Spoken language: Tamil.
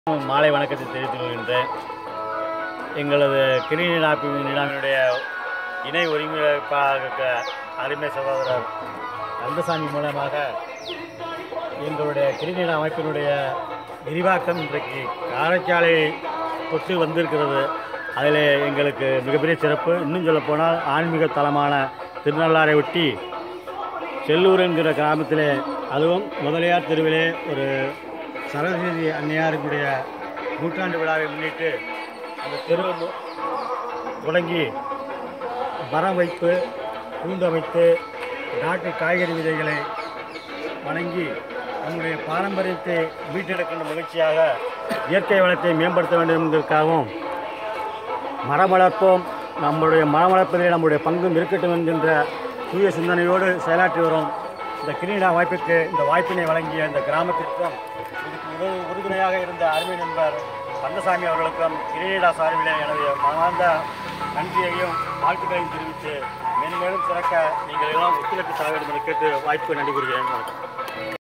மாலை வணக்கத்தை தெரிவித்துக் கொள்கின்றேன். எங்களது கிரிநீடாவினுடைய இணை ஒருங்கிணைப்பாக அருமை சகோதரர் கந்தசாமி மூலமாக எங்களுடைய கிரிநீட அமைப்பினுடைய விரிவாக்கம் இன்றைக்கு காரைக்காலை தொட்டு வந்திருக்கிறது. அதில் எங்களுக்கு மிகப்பெரிய சிறப்பு. இன்னும் சொல்லப்போனால் ஆன்மீக தலமான திருநள்ளாரை ஒட்டி செல்லூர் என்கிற கிராமத்திலே, அதுவும் முதலியார் தெருவிலே ஒரு சரஸ்வதி அன்னையாருடைய நூற்றாண்டு விழாவை முன்னிட்டு அந்த தெரு தொடங்கி மரம் வைப்பு, கூண்டு அமைத்து, நாட்டு காய்கறி விதைகளை வணங்கி நம்முடைய பாரம்பரியத்தை மீட்டெடுக்கின்ற மகிழ்ச்சியாக இயற்கை வளத்தை மேம்படுத்த வேண்டும் என்பதற்காகவும் மரம் வளர்ப்போம், நம்முடைய மரம் வளர்ப்பதிலே நம்முடைய பங்கும் இருக்கட்டும் என்கின்ற தூய சிந்தனையோடு செயலாற்றி வரும் இந்த கிரிநீட அமைப்புக்கு இந்த வாய்ப்பினை வழங்கிய இந்த கிராமத்திற்கும் இதுக்கு உறுதுணையாக இருந்த அருமை நண்பர் கந்தசாமி அவர்களுக்கும் கிரிநீடா சார்பிலே எனது மனமார்ந்த நன்றியையும் வாழ்த்துக்களையும் தெரிவித்து மேலும் சிறக்க நீங்கள் எல்லாம் ஒத்துழைப்பு தர வேண்டும் என கேட்டு வாய்ப்பு நன்றி கூறுகிறேன்.